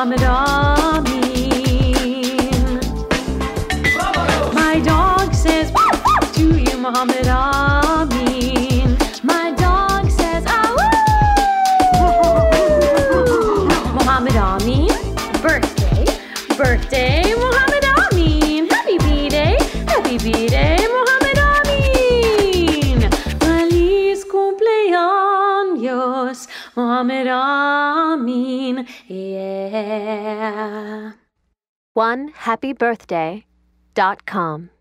Muhammad Amin. My dog says to you, Muhammad Amin. My dog says, Muhammad Amin, birthday, Muhammad Amin. Happy B-Day, Muhammad Amin. Feliz cumpleaños, Muhammad Amin, yeah. OneHappyBirthday.com